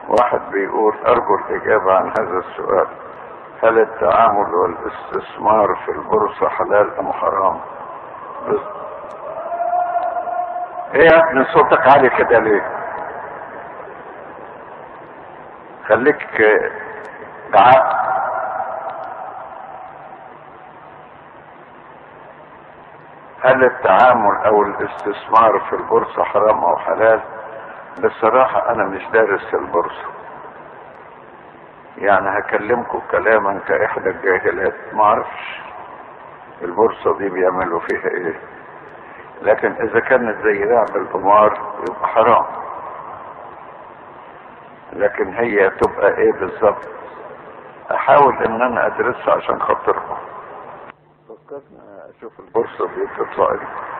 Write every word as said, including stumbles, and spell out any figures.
واحد بيقول ارجو الاجابة عن هذا السؤال: هل التعامل والاستثمار في البورصة حلال ام حرام؟ بس ايه يا ابني صوتك عالي كده ليه؟ خليك بعقل. هل التعامل او الاستثمار في البورصة حرام او حلال؟ بصراحة انا مش دارس البورصة، يعني هكلمكم كلاما كاحدى الجاهلات، ما اعرفش البورصة دي بيعملوا فيها ايه، لكن اذا كانت زي لعب القمار يبقى حرام، لكن هي تبقى ايه بالظبط احاول ان انا ادرسها عشان خاطركم. فكرنا اشوف البورصة دي بتطلع ايه.